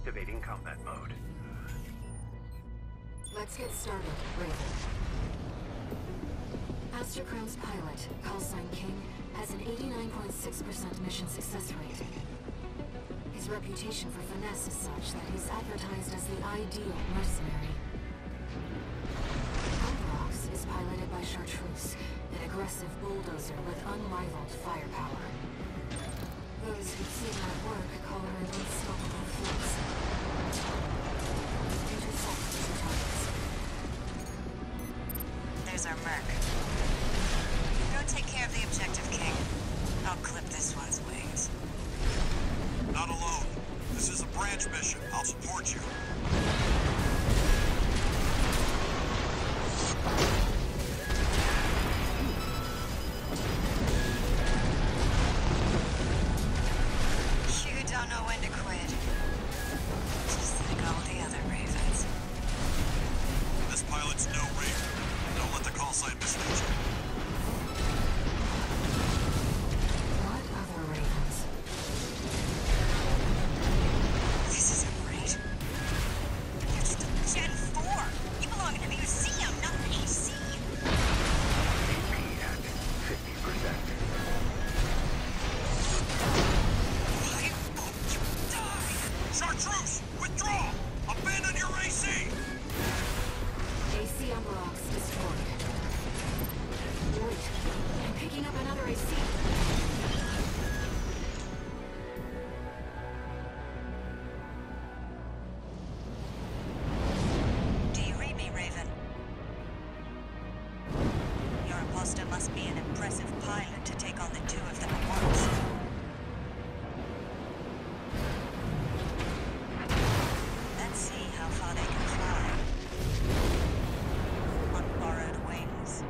Activating combat mode. Let's get started, Raven. Aster Crown's pilot, Callsign King, has an 89.6% mission success rate. His reputation for finesse is such that he's advertised as the ideal mercenary. Amberox is piloted by Chartreuse, an aggressive bulldozer with unrivaled firepower. Those who've seen her at work call her an unstoppable force. Intercept the targets. There's our merc. Go take care of the objective, King. I'll clip this one's wings. Not alone. This is a branch mission. I'll support you. You don't know when to quit. Just like all the other Ravens. This pilot's no Raven. Don't let the call sign mislead you. What other Ravens? This isn't right. You're just a Gen 4. You belong in a museum, not an AC. AP at 50%. I hope you die! Chartreuse! Withdraw! Abandon your AC! AC Amberox destroyed. Wait, I'm picking up another AC. Do you read me, Raven? Your imposter must be an impressive pilot to take on the two of them at once. Let's see how far they can fly. On borrowed wings.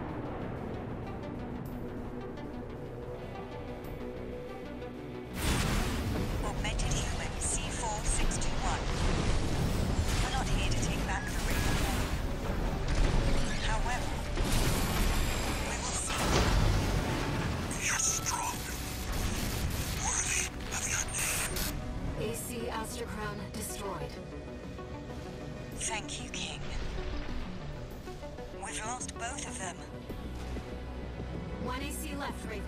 Augmented human C4621. We're not here to take back the Raven. However, we will see. You're strong. Worthy of your name. AC Aster Crown destroyed. Thank you, King. We've lost both of them. One AC left, Raven.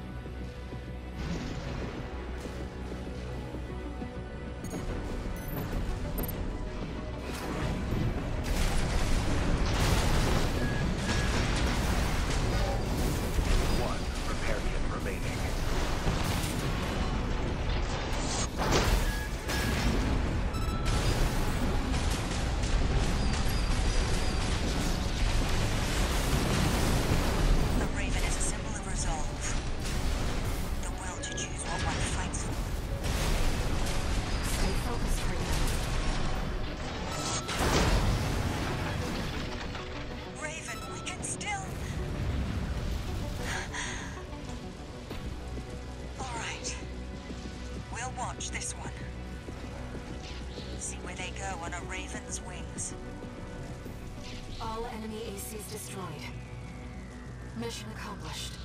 One repair kit remaining. The Raven is a symbol of resolve. The will to choose what one fights for. Stay focused, Raven. Raven, we can still... All right. We'll watch this one. See where they go on a Raven's wings. All enemy ACs destroyed. Mission accomplished.